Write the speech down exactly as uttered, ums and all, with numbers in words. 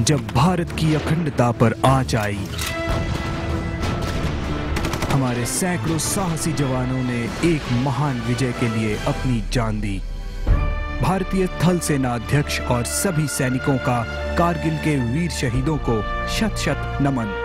जब भारत की अखंडता पर आंच आई, हमारे सैकड़ों साहसी जवानों ने एक महान विजय के लिए अपनी जान दी। भारतीय थल सेना अध्यक्ष और सभी सैनिकों का कारगिल के वीर शहीदों को शत शत नमन।